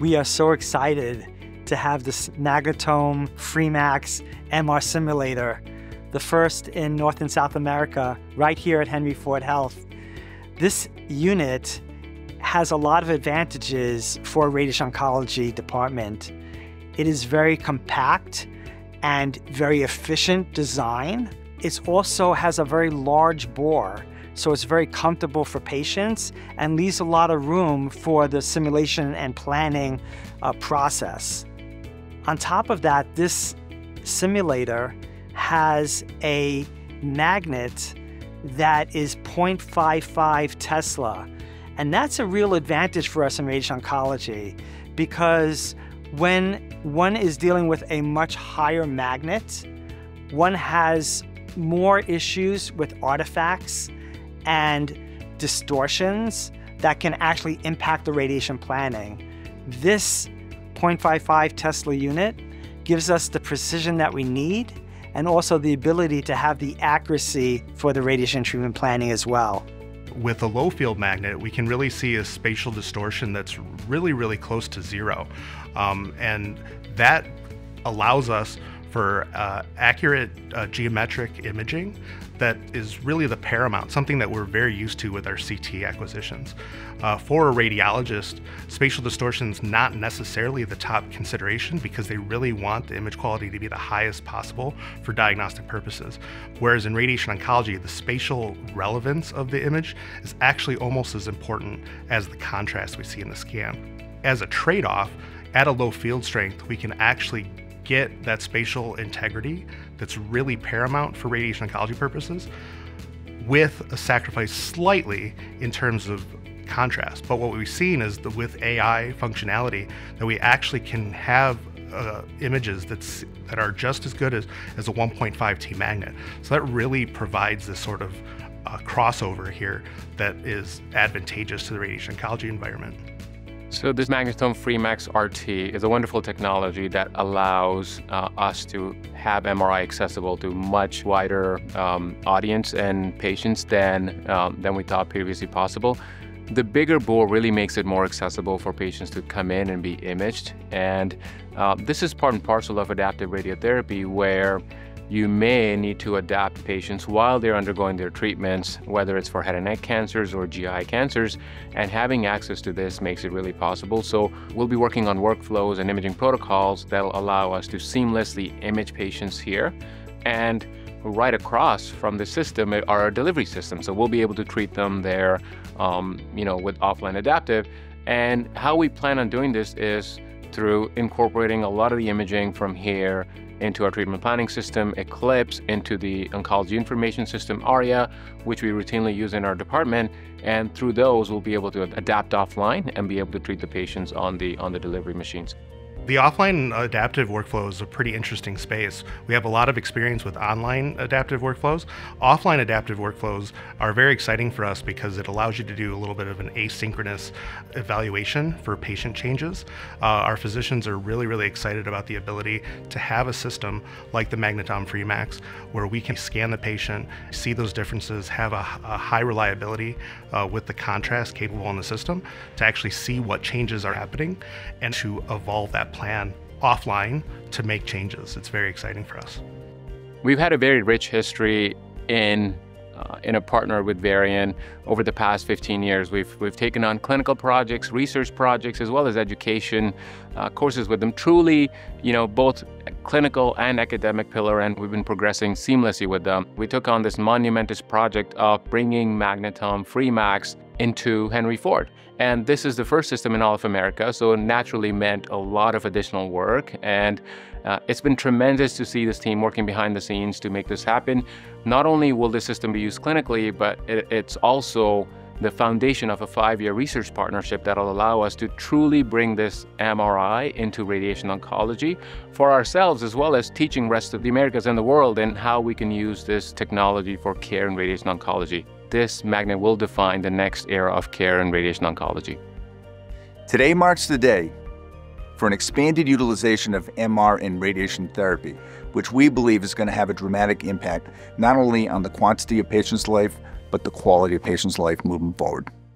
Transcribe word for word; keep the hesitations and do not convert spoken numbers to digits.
we are so excited to have this Magnetome Freemax M R simulator, the first in North and South America, right here at Henry Ford Health. This unit has a lot of advantages for a radiation oncology department. It is very compact and very efficient design. It also has a very large bore, so it's very comfortable for patients and leaves a lot of room for the simulation and planning uh, process. On top of that, this simulator has a magnet that is zero point five five Tesla. And that's a real advantage for us in radiation oncology, because when one is dealing with a much higher magnet, one has more issues with artifacts and distortions that can actually impact the radiation planning. This zero point five five Tesla unit gives us the precision that we need and also the ability to have the accuracy for the radiation treatment planning as well. With a low field magnet, we can really see a spatial distortion that's really, really close to zero. Um, and that allows us for uh, accurate uh, geometric imaging that is really the paramount, something that we're very used to with our C T acquisitions. Uh, for a radiologist, spatial distortion is not necessarily the top consideration because they really want the image quality to be the highest possible for diagnostic purposes. Whereas in radiation oncology, the spatial relevance of the image is actually almost as important as the contrast we see in the scan. As a trade-off, at a low field strength, we can actually get that spatial integrity that's really paramount for radiation oncology purposes with a sacrifice slightly in terms of contrast. But what we've seen is that with A I functionality, that we actually can have uh, images that's, that are just as good as, as a one point five T magnet. So that really provides this sort of uh, crossover here that is advantageous to the radiation oncology environment. So this Magnetome Freemax R T is a wonderful technology that allows uh, us to have M R I accessible to much wider um, audience and patients than, um, than we thought previously possible. The bigger bore really makes it more accessible for patients to come in and be imaged. And uh, this is part and parcel of adaptive radiotherapy, where you may need to adapt patients while they're undergoing their treatments, whether it's for head and neck cancers or G I cancers, and having access to this makes it really possible. So we'll be working on workflows and imaging protocols that'll allow us to seamlessly image patients here. And right across from the system are our delivery system. So we'll be able to treat them there, um, you know, with offline adaptive. And how we plan on doing this is through incorporating a lot of the imaging from here into our treatment planning system, Eclipse, into the oncology information system, ARIA, which we routinely use in our department. And through those, we'll be able to adapt offline and be able to treat the patients on the, on the delivery machines. The offline adaptive workflow is a pretty interesting space. We have a lot of experience with online adaptive workflows. Offline adaptive workflows are very exciting for us because it allows you to do a little bit of an asynchronous evaluation for patient changes. Uh, our physicians are really, really excited about the ability to have a system like the Magnetome Freemax, where we can scan the patient, see those differences, have a, a high reliability uh, with the contrast capable in the system to actually see what changes are happening and to evolve that plan offline to make changes. It's very exciting for us. We've had a very rich history in uh, in a partner with Varian over the past fifteen years. We've we've taken on clinical projects, research projects, as well as education uh, courses with them. Truly, you know, both clinical and academic pillar, and we've been progressing seamlessly with them. We took on this monumentous project of bringing Magnetome Freemax into Henry Ford. And this is the first system in all of America, so it naturally meant a lot of additional work. And uh, it's been tremendous to see this team working behind the scenes to make this happen. Not only will this system be used clinically, but it, it's also the foundation of a five-year research partnership that'll allow us to truly bring this M R I into radiation oncology for ourselves, as well as teaching rest of the Americas and the world and how we can use this technology for care in radiation oncology. This magnet will define the next era of care in radiation oncology. Today marks the day for an expanded utilization of M R in radiation therapy, which we believe is going to have a dramatic impact not only on the quantity of patients' life, but the quality of patients' life moving forward.